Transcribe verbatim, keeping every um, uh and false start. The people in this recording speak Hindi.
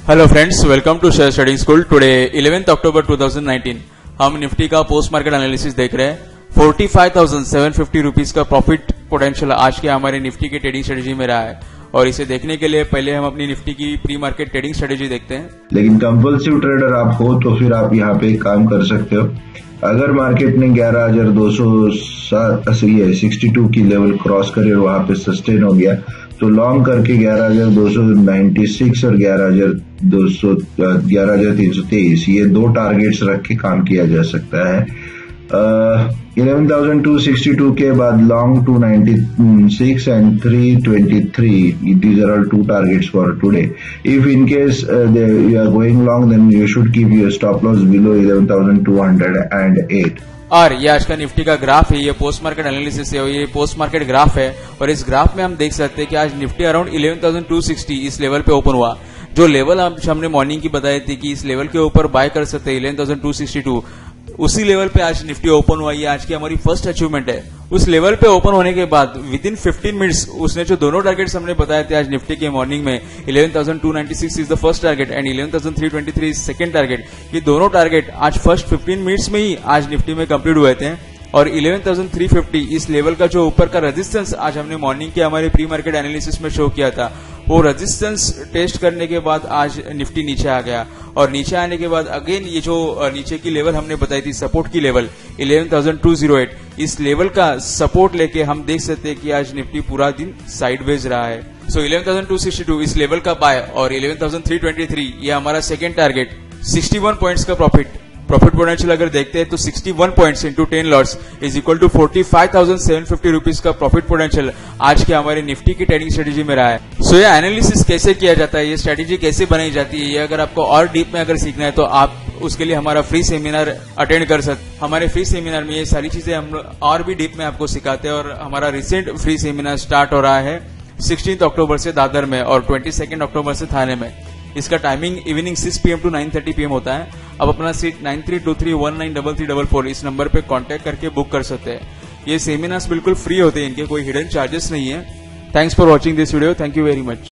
Hello friends, welcome to share trading school. Today eleventh October two thousand nineteen हम निफ्टी का पोस्ट मार्केट एनालिसिस देख रहे हैं। Forty five thousand seven fifty rupees का प्रॉफिट पोटेंशियल आज के हमारे निफ्टी के ट्रेडिंग स्ट्रेटेजी में रहा है और इसे देखने के लिए पहले हम अपनी निफ्टी की प्री मार्केट ट्रेडिंग स्ट्रेटेजी देखते हैं। लेकिन कंपल्सिव ट्रेडर आप हो तो फिर आप यहाँ पे काम कर सकते हो। अगर मार्केट ने ग्यारह हजार दो सौ सिक्सटी टू की लेवल क्रॉस करे और वहां पे सस्टेन हो गया तो लॉन्ग करके ग्यारह हजार दो सौ नाइन्टी सिक्स और ग्यारह हजार दो सौ ग्यारह हजार तीन सौ तेईस ये दो टारगेट्स रख के काम किया जा सकता है। Eleven thousand two sixty two के बाद long two ninety six and three twenty three these are all two targets for today. If in case uh, they, you are going long, then you should keep your stop loss below eleven thousand two hundred eight. और ये आज का निफ्टी का ग्राफ है, ये पोस्ट मार्केट एनालिसिस है, ये पोस्ट मार्केट ग्राफ है और इस ग्राफ में हम देख सकते हैं कि आज Nifty around eleven thousand two sixty इस लेवल पे ओपन हुआ। जो लेवल हमने मॉर्निंग की बताई थी कि इस लेवल के ऊपर बाय कर सकते हैं eleven thousand two sixty two, उसी लेवल पे आज निफ्टी ओपन हुआ। ये आज की हमारी फर्स्ट अचीवमेंट है। उस लेवल पे ओपन होने के बाद विद इन फिफ्टीन मिनट्स उसने जो दोनों टारगेट्स हमने बताए थे आज निफ्टी के मॉर्निंग में, eleven thousand two ninety six is the first target and eleven thousand three twenty three is second target, ये दोनों टारगेट आज फर्स्ट फिफ्टीन मिनट्स में ही आज निफ्टी में कंप्लीट हुए थे। और इलेवन थाउजेंड थ्री फिफ्टी इस लेवल का जो ऊपर का रेजिस्टेंस आज हमने मॉर्निंग के हमारे प्री मार्केट एनालिसिस में शो किया था, वो रेजिस्टेंस टेस्ट करने के बाद आज निफ्टी नीचे आ गया और नीचे आने के बाद अगेन ये जो नीचे की लेवल हमने बताई थी सपोर्ट की level eleven thousand two hundred eight, इस लेवल का सपोर्ट लेके हम देख सकते हैं कि आज निफ्टी पूरा दिन साइडवेज रहा है। So eleven thousand two sixty two इस लेवल का बाय और eleven thousand three twenty three ये हमारा second target. Sixty one points का प्रॉफिट प्रॉफिट पोटेंशियल अगर देखते हैं तो sixty one points into ten lots is equal to forty five thousand seven fifty rupees का प्रॉफिट पोटेंशियल आज के हमारे निफ्टी की ट्रेडिंग स्ट्रेटेजी में रहा है। सो so, ये एनालिसिस कैसे किया जाता है, ये स्ट्रेटेजी कैसे बनाई जाती है, ये अगर आपको और डीप में अगर सीखना है तो आप उसके लिए हमारा फ्री सेमिनार अटेंड कर सकते। हमारे फ्री सेमिनार में ये सारी चीजें हम और भी डीप में आपको सिखाते हैं और हमारा रिसेंट फ्री सेमिनार स्टार्ट हो रहा है सिक्सटीन अक्टूबर से दादर में और ट्वेंटी सेकेंड अक्टूबर से थाने में। इसका timing evening six P M to nine thirty P M होता है। अब अपना seat nine three two three one nine double three double four इस नंबर पे कांटेक्ट करके बुक कर सकते हैं। ये सेमिनार्स बिल्कुल फ्री होते हैं, इनके कोई हिडन चार्जेस नहीं है। Thanks for watching this video, thank you very much.